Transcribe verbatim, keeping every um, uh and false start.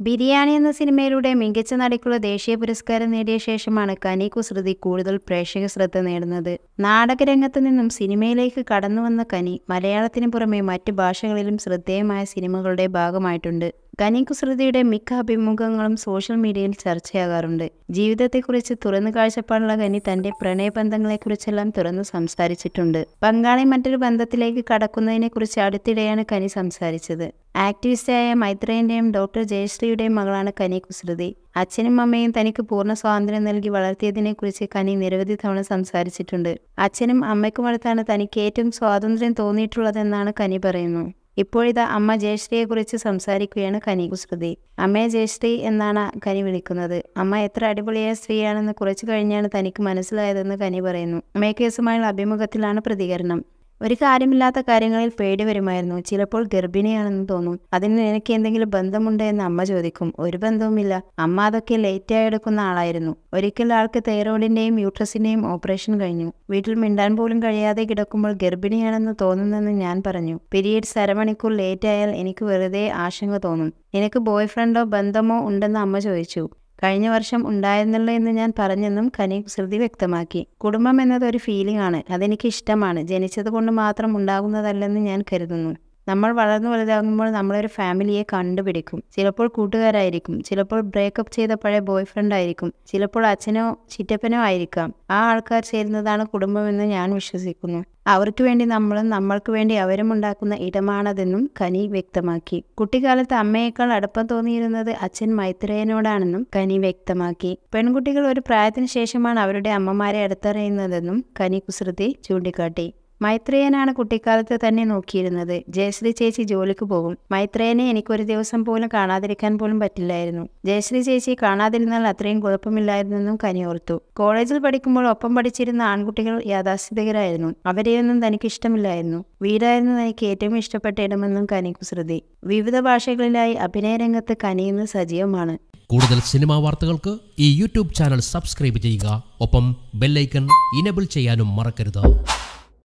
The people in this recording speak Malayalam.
ബിരിയാണി എന്ന സിനിമയിലൂടെ മികച്ച നടിക്കുള്ള ദേശീയ പുരസ്കാരം നേടിയ ശേഷമാണ് കനി കുസൃതി കൂടുതൽ പ്രേക്ഷക ശ്രദ്ധ നേടുന്നത്. നാടകരംഗത്ത് നിന്നും സിനിമയിലേക്ക് കടന്നുവന്ന കനി മലയാളത്തിന് പുറമെ മറ്റ് ഭാഷകളിലും ശ്രദ്ധേയമായ സിനിമകളുടെ ഭാഗമായിട്ടുണ്ട്. കനി കുസൃതിയുടെ മിക്ക അഭിമുഖങ്ങളും സോഷ്യൽ മീഡിയയിൽ ചർച്ചയാകാറുണ്ട്. ജീവിതത്തെക്കുറിച്ച് തുറന്നു കാഴ്ചപ്പാടുള്ള കനി തന്റെ പ്രണയബന്ധങ്ങളെക്കുറിച്ചെല്ലാം തുറന്നു സംസാരിച്ചിട്ടുണ്ട്. പങ്കാളി മറ്റൊരു ബന്ധത്തിലേക്ക് കടക്കുന്നതിനെക്കുറിച്ച് അടുത്തിടെയാണ് കനി സംസാരിച്ചത്. ആക്ടിവിസ്റ്റായ മൈത്രേയന്റെയും ഡോക്ടർ ജയശ്രീയുടെയും മകളാണ് കനി കുസൃതി. അച്ഛനും അമ്മയും തനിക്ക് പൂർണ്ണ സ്വാതന്ത്ര്യം നൽകി വളർത്തിയതിനെക്കുറിച്ച് കനി നിരവധി തവണ സംസാരിച്ചിട്ടുണ്ട്. അച്ഛനും അമ്മയ്ക്കുമടുത്താണ് തനിക്ക് ഏറ്റവും സ്വാതന്ത്ര്യം തോന്നിയിട്ടുള്ളതെന്നാണ് കനി പറയുന്നു. ഇപ്പോഴിതാ അമ്മ ജയശ്രീയെക്കുറിച്ച് സംസാരിക്കുകയാണ് കനി കുസൃതി. അമ്മയെ ജയശ്രീ എന്നാണ് കനി വിളിക്കുന്നത്. അമ്മ എത്ര അടിപൊളിയായ സ്ത്രീയാണെന്ന് കുറച്ചു കഴിഞ്ഞാണ് തനിക്ക് മനസ്സിലായതെന്ന് കനി പറയുന്നു. മേക്കേഴ്സുമായുള്ള അഭിമുഖത്തിലാണ് പ്രതികരണം. ഒരു കാര്യമില്ലാത്ത കാര്യങ്ങളിൽ പേടി വരുമായിരുന്നു. ചിലപ്പോൾ ഗർഭിണിയാണെന്ന് തോന്നും. അതിന് എനിക്ക് എന്തെങ്കിലും ബന്ധമുണ്ടോ എന്ന് അമ്മ ചോദിക്കും. ഒരു ബന്ധവുമില്ല. അമ്മ അതൊക്കെ ലേറ്റായി എടുക്കുന്ന ആളായിരുന്നു. ഒരിക്കൽ ആൾക്ക് തൈറോയിഡിന്റെയും യൂട്രസിന്റെയും ഓപ്പറേഷൻ കഴിഞ്ഞു. വീട്ടിൽ മിണ്ടാൻ പോലും കഴിയാതെ കിടക്കുമ്പോൾ ഗർഭിണിയാണെന്ന് തോന്നുന്നെന്ന് ഞാൻ പറഞ്ഞു. പീരിയഡ്സ് അരമണിക്കൂർ ലേറ്റ് ആയാൽ എനിക്ക് വെറുതെ ആശങ്ക തോന്നും. എനിക്ക് ബോയ് ഫ്രണ്ടോ ബന്ധമോ ഉണ്ടെന്ന് അമ്മ ചോദിച്ചു. കഴിഞ്ഞ വർഷം ഉണ്ടായിരുന്നല്ലോ എന്ന് ഞാൻ പറഞ്ഞെന്നും കനി കുസൃതി വ്യക്തമാക്കി. കുടുംബം എന്നത് ഒരു ഫീലിംഗ് ആണ്. അതെനിക്ക് ഇഷ്ടമാണ്. ജനിച്ചത് കൊണ്ട് മാത്രം ഉണ്ടാകുന്നതല്ലെന്ന് ഞാൻ കരുതുന്നു. നമ്മൾ വളർന്നു വലുതാകുമ്പോൾ നമ്മളൊരു ഫാമിലിയെ കണ്ടുപിടിക്കും. ചിലപ്പോൾ കൂട്ടുകാരായിരിക്കും, ചിലപ്പോൾ ബ്രേക്കപ്പ് ചെയ്ത പഴയ ബോയ് ഫ്രണ്ട് ആയിരിക്കും, ചിലപ്പോൾ അച്ഛനോ ചിറ്റപ്പനോ ആയിരിക്കാം. ആ ആൾക്കാർ ചേരുന്നതാണ് കുടുംബമെന്ന് ഞാൻ വിശ്വസിക്കുന്നു. അവർക്ക് വേണ്ടി നമ്മളും നമ്മൾക്ക് വേണ്ടി അവരും ഉണ്ടാക്കുന്ന ഇടമാണതെന്നും കനി വ്യക്തമാക്കി. കുട്ടിക്കാലത്ത് അമ്മയേക്കാൾ അടുപ്പം തോന്നിയിരുന്നത് അച്ഛൻ മൈത്രേയനോടാണെന്നും കനി വ്യക്തമാക്കി. പെൺകുട്ടികൾ ഒരു പ്രായത്തിന് ശേഷമാണ് അവരുടെ അമ്മമാരെ അടുത്തറിയുന്നതെന്നും കനി കുസൃതി ചൂണ്ടിക്കാട്ടി. മൈത്രേയനാണ് കുട്ടിക്കാലത്ത് തന്നെ നോക്കിയിരുന്നത്. ജയശ്രീ ചേച്ചി ജോലിക്ക് പോകും. മൈത്രേയനെ എനിക്കൊരു ദിവസം പോലും കാണാതിരിക്കാൻ പോലും പറ്റില്ലായിരുന്നു. ജയശ്രീ ചേച്ചി കാണാതിരുന്നാൽ അത്രയും കുഴപ്പമില്ലായിരുന്നെന്നും കനി ഓർത്തു. കോളേജിൽ പഠിക്കുമ്പോൾ ഒപ്പം പഠിച്ചിരുന്ന ആൺകുട്ടികൾ യാഥാസ്ഥിതികരായിരുന്നു. അവരെയൊന്നും തനിക്ക് ഇഷ്ടമില്ലായിരുന്നു. വീടായിരുന്നു തനിക്ക് ഏറ്റവും ഇഷ്ടപ്പെട്ട ഇടമെന്നും കനി കുസൃതി. വിവിധ ഭാഷകളിലായി അഭിനയ രംഗത്ത് കനി ഇന്ന് സജീവമാണ്. കൂടുതൽ സിനിമാ വാർത്തകൾക്ക് ഈ യൂട്യൂബ് ചാനൽ സബ്സ്ക്രൈബ് ചെയ്യുക. ഒപ്പം ബെല്ലൈക്കൺ ഇനേബിൾ ചെയ്യാനും മറക്കരുത്.